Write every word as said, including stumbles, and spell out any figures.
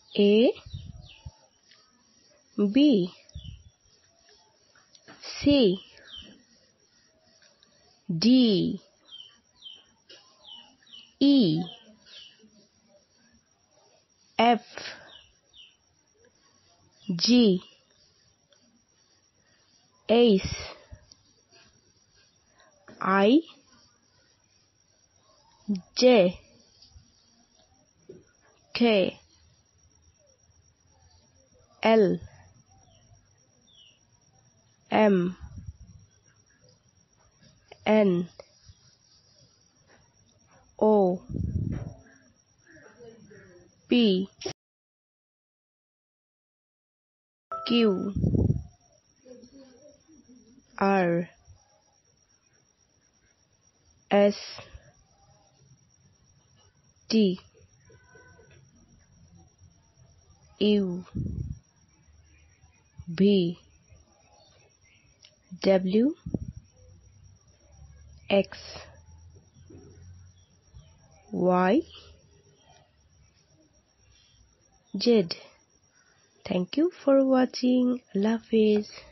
A B C D E F G H I J K L M N O P Q R S T U V W X Y Z. Thank you for watching. Allah Hafiz.